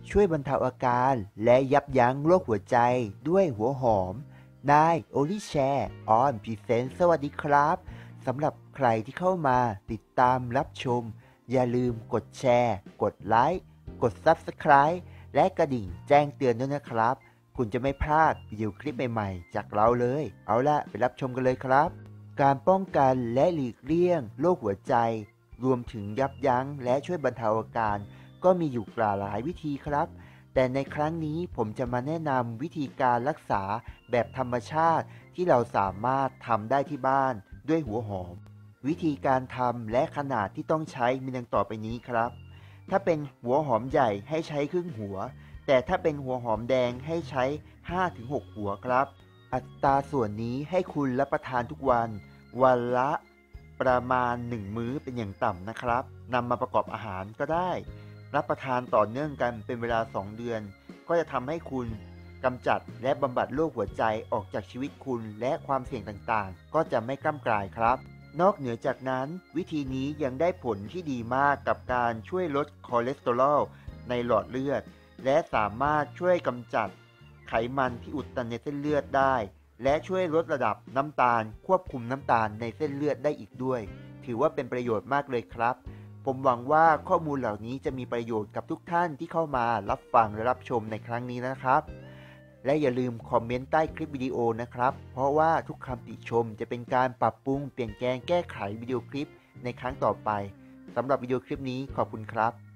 ช่วยบรรเทาอาการและยับยั้งโรคหัวใจด้วยหัวหอมนายโอลิแชร์ออนพรีเซนต์สวัสดีครับสำหรับใครที่เข้ามาติดตามรับชมอย่าลืมกดแชร์กดไลค์กด Subscribe และกระดิ่งแจ้งเตือนด้วยนะครับคุณจะไม่พลาดวิดีโอคลิปใหม่ๆจากเราเลยเอาละไปรับชมกันเลยครับการป้องกันและหลีกเลี่ยงโรคหัวใจรวมถึงยับยั้งและช่วยบรรเทาอาการก็มีอยู่หลายวิธีครับแต่ในครั้งนี้ผมจะมาแนะนำวิธีการรักษาแบบธรรมชาติที่เราสามารถทำได้ที่บ้านด้วยหัวหอมวิธีการทำและขนาดที่ต้องใช้มีดังต่อไปนี้ครับถ้าเป็นหัวหอมใหญ่ให้ใช้ครึ่งหัวแต่ถ้าเป็นหัวหอมแดงให้ใช้ 5-6 หัวครับอัตราส่วนนี้ให้คุณรับประทานทุกวันวันละประมาณ1มื้อเป็นอย่างต่ำนะครับนำมาประกอบอาหารก็ได้รับประทานต่อเนื่องกันเป็นเวลา2 เดือนก็จะทำให้คุณกำจัดและบำบัดโรคหัวใจออกจากชีวิตคุณและความเสี่ยงต่างๆก็จะไม่กล้ำกลายครับนอกเหนือจากนั้นวิธีนี้ยังได้ผลที่ดีมากกับการช่วยลดคอเลสเตอรอลในหลอดเลือดและสามารถช่วยกำจัดไขมันที่อุดตันในเส้นเลือดได้และช่วยลดระดับน้ำตาลควบคุมน้ำตาลในเส้นเลือดได้อีกด้วยถือว่าเป็นประโยชน์มากเลยครับผมหวังว่าข้อมูลเหล่านี้จะมีประโยชน์กับทุกท่านที่เข้ามารับฟังและรับชมในครั้งนี้นะครับและอย่าลืมคอมเมนต์ใต้คลิปวิดีโอนะครับเพราะว่าทุกคำติชมจะเป็นการปรับปรุงเปลี่ยนแปลงแก้ไขวิดีโอคลิปในครั้งต่อไปสำหรับวิดีโอคลิปนี้ขอบคุณครับ